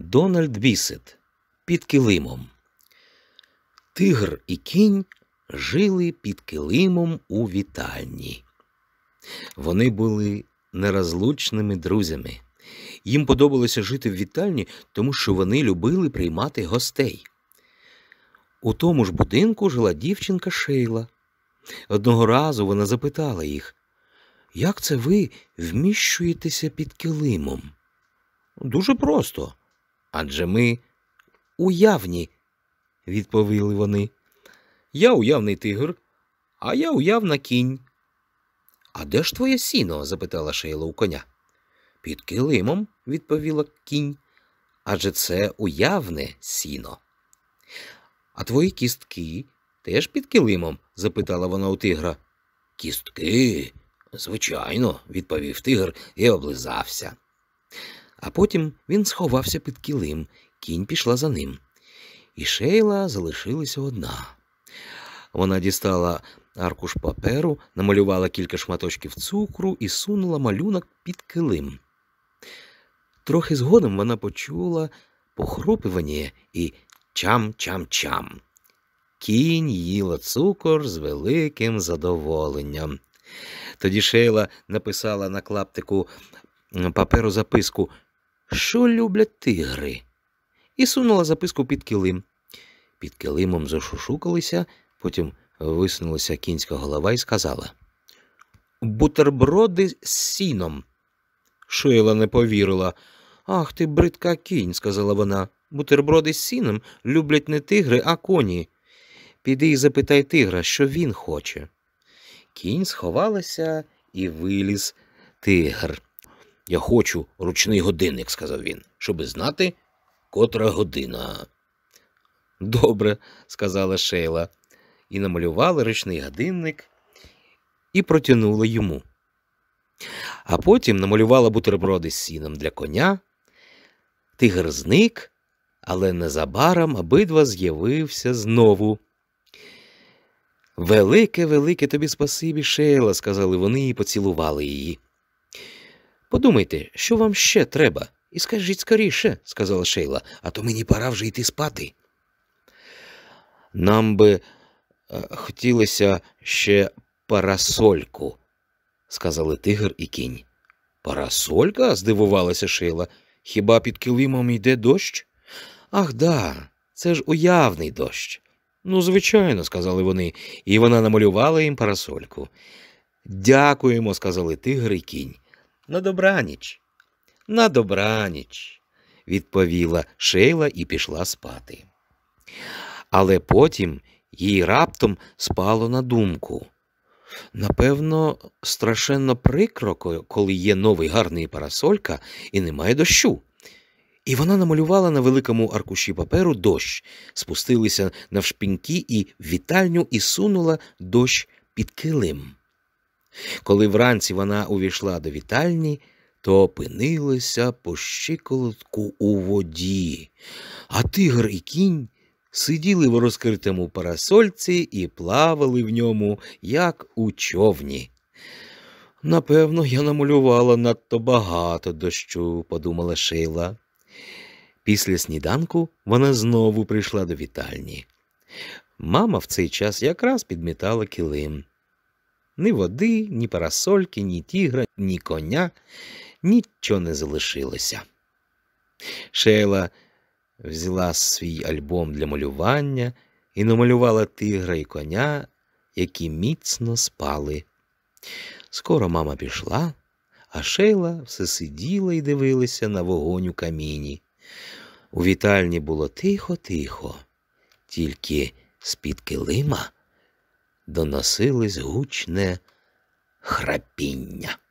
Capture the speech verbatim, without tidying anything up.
Дональд Бісет. Під килимом. Тигр і кінь жили під килимом у вітальні. Вони були нерозлучними друзями. Їм подобалося жити в вітальні, тому що вони любили приймати гостей. У тому ж будинку жила дівчинка Шейла. Одного разу вона запитала їх: «Як це ви вміщуєтеся під килимом?» «Дуже просто. Адже ми уявні», – відповіли вони. «Я уявний тигр, а я уявна кінь». «А де ж твоє сіно?» – запитала Шейла у коня. «Під килимом», – відповіла кінь, – «адже це уявне сіно». «А твої кістки теж під килимом?» – запитала вона у тигра. «Кістки? Звичайно», – відповів тигр і облизався. А потім він сховався під килим, кінь пішла за ним. І Шейла залишилася одна. Вона дістала аркуш паперу, намалювала кілька шматочків цукру і сунула малюнок під килим. Трохи згодом вона почула похрупування і чам-чам-чам. Кінь їла цукор з великим задоволенням. Тоді Шейла написала на клаптику паперу записку «Що люблять тигри?» і сунула записку під килим. Під килимом зашушукалися, потім висунулася кінська голова і сказала: «Бутерброди з сіном». Шейла не повірила. «Ах ти, бридка кінь», – сказала вона. «Бутерброди з сіном люблять не тигри, а коні. Піди і запитай тигра, що він хоче». Кінь сховалася і виліз тигр. «Я хочу ручний годинник», – сказав він, – «щоби знати, котра година». «Добре», – сказала Шейла, і намалювала ручний годинник і протягнула йому. А потім намалювала бутерброди з сіном для коня. Тигр зник, але незабаром обидва з'явився знову. «Велике-велике тобі спасибі, Шейла», – сказали вони і поцілували її. «Подумайте, що вам ще треба? І скажіть скоріше», – сказала Шейла, – «а то мені пора вже йти спати». «Нам би е, хотілося ще парасольку», – сказали тигр і кінь. «Парасолька?» – здивувалася Шейла. «Хіба під килимом йде дощ?» «Ах, да, це ж уявний дощ». «Ну, звичайно», – сказали вони, і вона намалювала їм парасольку. «Дякуємо», – сказали тигр і кінь. «На добраніч». «На добраніч», – відповіла Шейла і пішла спати. Але потім їй раптом спало на думку: напевно, страшенно прикро, коли є новий гарний парасолька і немає дощу. І вона намалювала на великому аркуші паперу дощ, спустилася навшпиньки і в вітальню і сунула дощ під килим. Коли вранці вона увійшла до вітальні, то опинилася по щиколотку у воді, а тигр і кінь сиділи в розкритому парасольці і плавали в ньому, як у човні. «Напевно, я намалювала надто багато дощу», – подумала Шейла. Після сніданку вона знову прийшла до вітальні. Мама в цей час якраз підмітала килим. Ні води, ні парасольки, ні тігра, ні коня – нічого не залишилося. Шейла взяла свій альбом для малювання і намалювала тигра і коня, які міцно спали. Скоро мама пішла, а Шейла все сиділа і дивилася на вогонь у каміні. У вітальні було тихо-тихо, тільки з-під килима доносилось гучне храпіння.